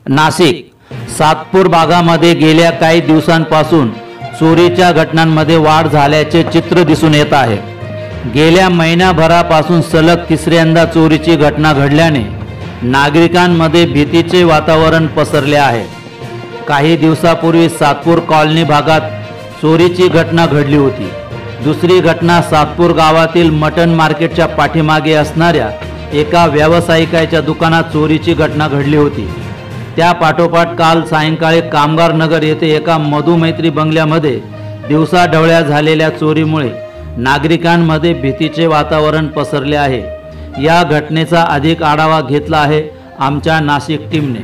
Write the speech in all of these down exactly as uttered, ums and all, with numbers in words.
नाशिक सातपूर भागामध्ये गेल्या काही दिवसांपासून चोरीच्या घटनांमध्ये वाढ झाल्याचे चित्र दिसून येत आहे। गेल्या महिन्याभरापासून सलग तिसऱ्यांदा चोरीची घटना घडल्याने नागरिकांमध्ये भीतीचे वातावरण पसरले आहे। काही दिवसापूर्वी सातपूर कॉलनी भागात चोरीची घटना घडली होती। दुसरी घटना सातपूर गावातील मटन मार्केटच्या पाठीमागे असणाऱ्या एका व्यावसायिकाच्या दुकानात चोरीची घटना घडली होती। त्या पाठोपाठ काल सायंकाळी कामगार नगर येथे एका मधुमैत्री बंगल्यामध्ये दिवसाढवळ्या झालेल्या चोरीमुळे नागरिकांमध्ये भीतीचे वातावरण पसरले आहे। या घटनेचा अधिक आढावा घेतला आहे आमच्या नाशिक टीमने।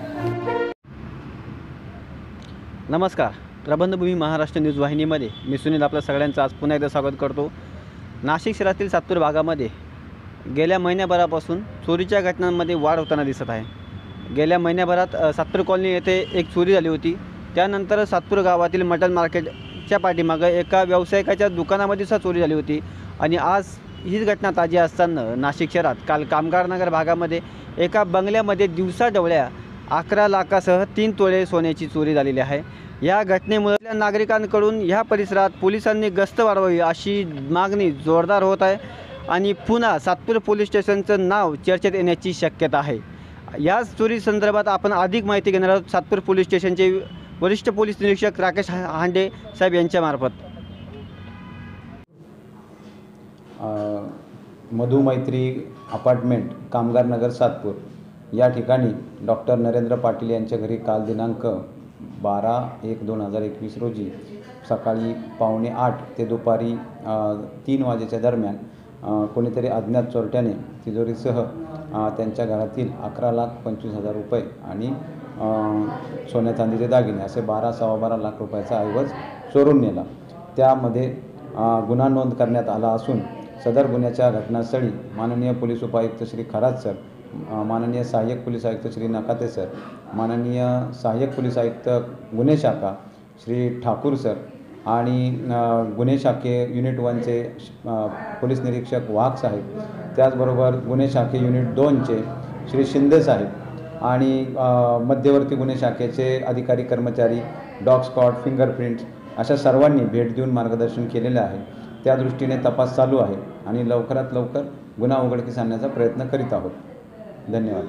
नमस्कार, प्रबंधभूमी महाराष्ट्र न्यूज वाहिनीमध्ये मी सुनील आपल्या सगळ्यांचं आज पुन्हा एकदा स्वागत करतो। नाशिक शहरातील सातपूर भागामध्ये गेल्या महिन्याभरापासून चोरीच्या घटनांमध्ये वाढ होताना दिसत आहे। गेल्या महिन्याभरात सातपूर कॉलनी येथे एक चोरी झाली होती। त्यानंतर सातपूर गावातील मटन मार्केटच्या पाठीमागे एका व्यावसायिकाच्या दुकानामध्ये सुद्धा चोरी झाली होती आणि आज हीच घटना ताजी असताना नाशिक शहरात काल कामगार नगर भागामध्ये एका बंगल्यामध्ये दिवसाढवळ्या अकरा लाखासह तीन तोळे सोन्याची चोरी झालेली आहे। या घटनेमुळे नागरिकांकडून ह्या परिसरात पोलिसांनी गस्त वाढवावी अशी मागणी जोरदार होत आहे आणि पुन्हा सातपूर पोलीस स्टेशनचं नाव चर्चेत येण्याची शक्यता आहे। याच चोरी संदर्भात आपण अधिक माहिती घेणार आहोत सातपूर पोलीस स्टेशनचे वरिष्ठ पोलीस निरीक्षक राकेश हांडे साहेब यांच्या मार्फत। मधुमैत्री अपार्टमेंट कामगार नगर सातपूर या ठिकाणी डॉक्टर नरेंद्र पाटील यांच्या घरी काल दिनांक बारा एक दोन हजार एकवीस रोजी सकाळी पावणे आठ ते दुपारी तीन वाजेच्या दरम्यान कोणीतरी अज्ञात चोरट्याने तिजोरीसह त्यांच्या घरातील अकरा लाख पंचवीस हजार रुपये आणि सोन्या चांदीचे दागिने असे बारा सव्वा बारा लाख रुपयाचा ऐवज चोरून नेला। त्यामध्ये गुन्हा नोंद करण्यात आला असून सदर गुन्ह्याच्या घटनास्थळी माननीय पोलीस उपायुक्त श्री खरात सर, माननीय सहाय्यक पोलीस आयुक्त श्री नकाते सर, माननीय सहाय्यक पोलीस आयुक्त गुन्हे शाखा श्री ठाकूर सर आणि गुन्हे शाखे युनिट वनचे पोलीस निरीक्षक वाघ साहेब, त्याचबरोबर गुन्हे शाखे युनिट दोनचे श्री शिंदे साहेब आणि मध्यवर्ती गुन्हे शाखेचे अधिकारी कर्मचारी, डॉग स्क्वॉड, फिंगरप्रिंट्स अशा सर्वांनी भेट देऊन मार्गदर्शन केलेले आहे। त्या दृष्टीने तपास चालू आहे आणि लवकरात लवकर गुन्हा उघडकीस आणण्याचा प्रयत्न करीत आहोत। धन्यवाद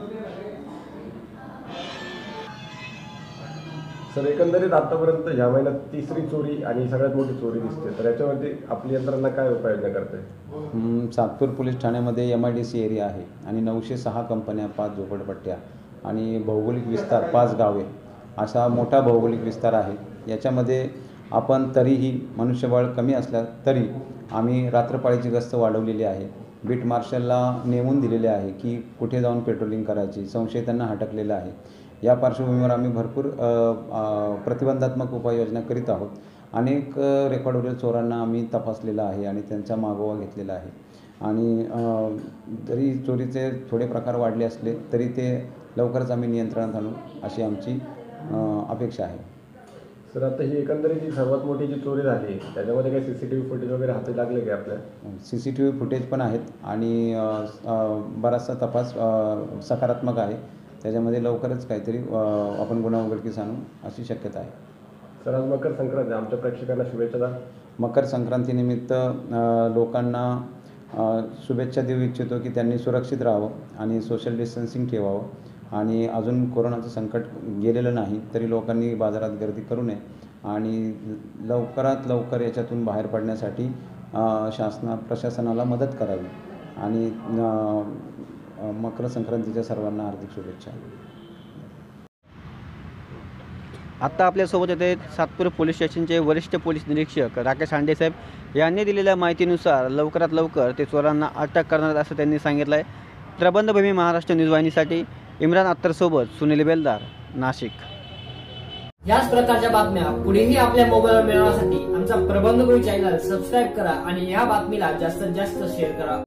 सर। एकंदरीत आतापर्यंत ह्या महिन्यात तिसरी चोरी आणि सगळ्यात मोठी चोरी दिसते, तर याच्यावरती आपली यंत्रणा काय उपाययोजना करते? सातपूर पोलीस ठाण्यामध्ये M I D C area आहे आणि नऊशे सहा कंपन्या, पाच झोपडपट्ट्या आणि भौगोलिक विस्तार पाच गावे असा मोठा भौगोलिक विस्तार आहे। याच्यामध्ये आपण तरीही मनुष्यबळ कमी असल्या तरी आम्ही रात्रपाळीची गस्त वाढवलेली आहे। बीट मार्शलला नेमून दिलेले आहे की कुठे जाऊन पेट्रोलिंग करायची, संशयितांना हटकलेलं आहे। या पार्श्वभूमीवर आम्ही भरपूर प्रतिबंधात्मक उपाययोजना करीत आहोत। अनेक रेकॉर्डवरील चोरांना आम्ही तपासलेला आहे आणि त्यांचा मागोवा घेतलेला आहे आणि जरी चोरीचे थोडे प्रकार वाढले असले तरी ते लवकरच आम्ही नियंत्रणात आणू अशी आमची अपेक्षा आहे। सर, आता ही एकंदरीत जी सर्वात मोठी जी चोरी झाली त्याच्यामध्ये काही C C T V footage वगैरे हाती लागले का आपल्या? C C T V footage पण आहेत आणि बराचसा तपास सकारात्मक आहे। त्याच्यामध्ये लवकरच काहीतरी आपण गुन्हा उघडकीस आणू अशी शक्यता आहे। सर, आज मकर संक्रांती, आमच्या प्रेक्षकांना शुभेच्छा द्या। मकर संक्रांतीनिमित्त लोकांना शुभेच्छा देऊ इच्छितो की त्यांनी सुरक्षित राहावं आणि सोशल डिस्टन्सिंग ठेवावं आणि अजून कोरोनाचं संकट गेलेलं नाही तरी लोकांनी बाजारात गर्दी करू नये आणि लवकरात लवकर याच्यातून बाहेर पडण्यासाठी शासना प्रशासनाला मदत करावी आणि मकर संक्रांतीच्या सर्वांना हार्दिक शुभेच्छा। आत्ता आपल्यासोबत येते सातपूर पोलीस स्टेशनचे वरिष्ठ पोलीस निरीक्षक राकेश हांडे साहेब यांनी दिलेल्या माहितीनुसार लवकरात लवकर ते चोरांना अटक करणार असं त्यांनी सांगितलं आहे। प्रबंधभूमी महाराष्ट्र न्यूज वाहिनीसाठी इम्रान अख्तरसोबत सुनील बेलदार, नाशिक। याच प्रकारच्या बातम्या पुढेही आपल्या मोबाईलवर मिळवण्यासाठी आमचा प्रबंधभूमी चॅनल सबस्क्राईब करा आणि या बातमीला जास्तीत जास्त शेअर करा।